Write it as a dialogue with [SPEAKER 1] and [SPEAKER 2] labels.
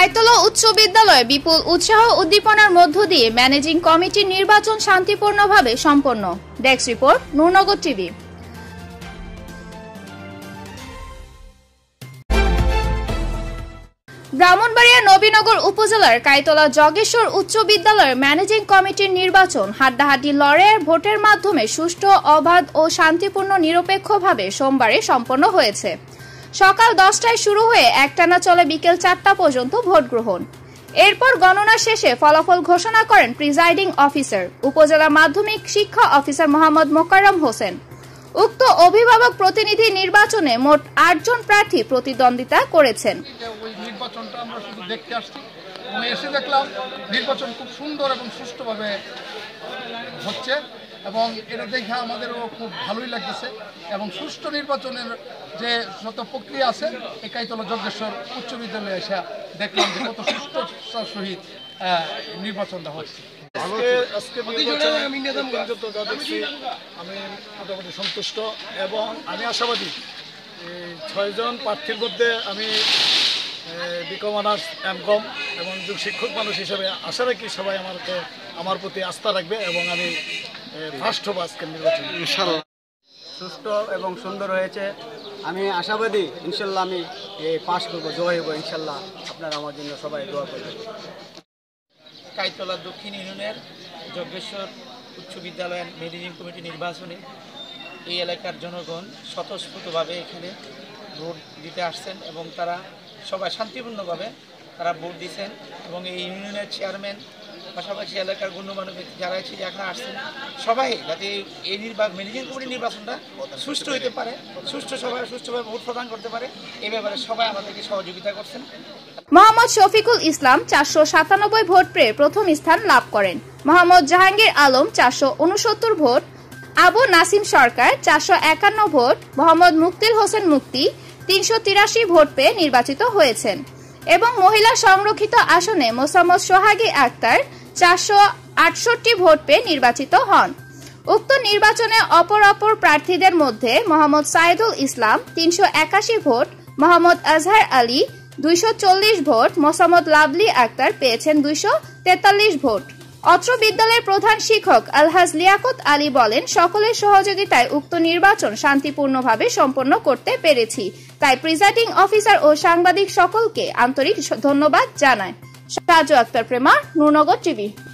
[SPEAKER 1] কাইতলা উচ্চ বিদ্যালয়ে বিপুল উৎসাহ উদ্দীপনার মধ্য দিয়ে ম্যানেজিং কমিটির নির্বাচন শান্তিপূর্ণভাবে সম্পন্ন। Desk report, Nurnagar TV. Brahmanbaria Nabinagar উপজেলার কাইতলা জগেশ্বর উচ্চ বিদ্যালয়ের ম্যানেজিং কমিটির নির্বাচন হাড্ডাহাড্ডি লড়াইয়ের ভোটের মাধ্যমে সুষ্ঠু, অবাধ ও শান্তিপূর্ণ নিরপেক্ষভাবে সোমবারে সম্পন্ন হয়েছে। সকাল 10টায় শুরু হয়ে একটানা চলে বিকেল 4টা পর্যন্ত ভোট গ্রহণ। এরপর গণনা শেষে ফলাফল ঘোষণা করেন প্রিজাইডিং অফিসার উপজেলা মাধ্যমিক শিক্ষা অফিসার মোহাম্মদ মোকাররম হোসেন। উক্ত অভিভাবক প্রতিনিধি নির্বাচনে মোট 8 জন প্রার্থী প্রতিদ্বন্দ্বিতা করেছেন।
[SPEAKER 2] নির্বাচনটা আমরা শুধু দেখতে আসছি এবং এসে দেখলাম নির্বাচন খুব সুন্দর এবং সুষ্ঠুভাবে হচ্ছে এবং এটা দেখে আমাদেরও খুব ভালোই লাগতেছে এবং সুষ্ঠু নির্বাচনের যে যত প্রক্রিয়া আছে এই কাইতলা যজ্ঞেশ্বর উচ্চ বিদ্যালয়ে এসে দেখলাম যে কত সুষ্ঠুতার সহিত নির্বাচনটা হচ্ছে।
[SPEAKER 3] আজকে আমি মোটামুটি সন্তুষ্ট এবং আমি আশাবাদী 6 জন প্রার্থীর মধ্যে আমি বিকম অনার্স এমকম এবং শিক্ষক মানুষ হিসেবে আশা রাখি সবাই আমার প্রতি আস্থা রাখবে এবং আমি ফার্স্ট হব আজকের নির্বাচন। ইনশাআল্লাহ
[SPEAKER 4] সুষ্ঠু এবং সুন্দর হয়েছে। আমি আশাবাদী ইনশাল্লাহ আমি পাস করবো, জয় হবো ইনশাল্লাহ। আপনারা আমার জন্য সবাই দোয়া করবেন।
[SPEAKER 5] কাইতলা দক্ষিণ ইউনিয়নের যজ্ঞেশ্বর উচ্চ বিদ্যালয়ের ম্যানেজিং কমিটি নির্বাচনে এই এলাকার জনগণ স্বতঃস্ফূর্তভাবে এখানে ভোট দিতে আসছেন এবং তারা সবাই শান্তিপূর্ণভাবে তারা ভোট দিচ্ছেন এবং এই ইউনিয়নের চেয়ারম্যান পাশাপাশি এলাকার গণ্যমান্য ব্যক্তি যারা এখানে আসছেন সবাই যাতে এই ম্যানেজিং কমিটির নির্বাচনটা সুষ্ঠু হতে পারে, সুষ্ঠুভাবে ভোট প্রদান করতে পারে, এই ব্যাপারে সবাই আমাদেরকে সহযোগিতা করছেন।
[SPEAKER 1] মোহাম্মদ শফিকুল ইসলাম 497 ভোট পেয়ে প্রথম স্থান লাভ করেন। Mohammad Jahangir Alam 469 vote, Abu Nasim Sarkar 451 vote, Mohammad Muktil Hossain Mukti 383 vote পেয়ে নির্বাচিত হয়েছেন এবং মহিলা সংরক্ষিত আসনে মোসাম্মদ সোহাগী আক্তার 468 ভোট পেয়ে নির্বাচিত হন। উক্ত নির্বাচনে অপর প্রার্থীদের মধ্যে মোহাম্মদ সাইদুল ইসলাম 381 ভোট, মোহাম্মদ আজহার আলী 240 ভোট, মোসাম্মদ লাভলি আক্তার পেয়েছেন 243 ভোট। অত্র বিদ্যালয়ের প্রধান শিক্ষক আলহাজ লিয়াকত আলী বলেন, সকলের সহযোগিতায় উক্ত নির্বাচন শান্তিপূর্ণভাবে সম্পন্ন করতে পেরেছি, তাই প্রিজাইডিং অফিসার ও সাংবাদিক সকলকে আন্তরিক ধন্যবাদ জানায়। সাজু আক্তার প্রেমা, নূরনগর টিভি।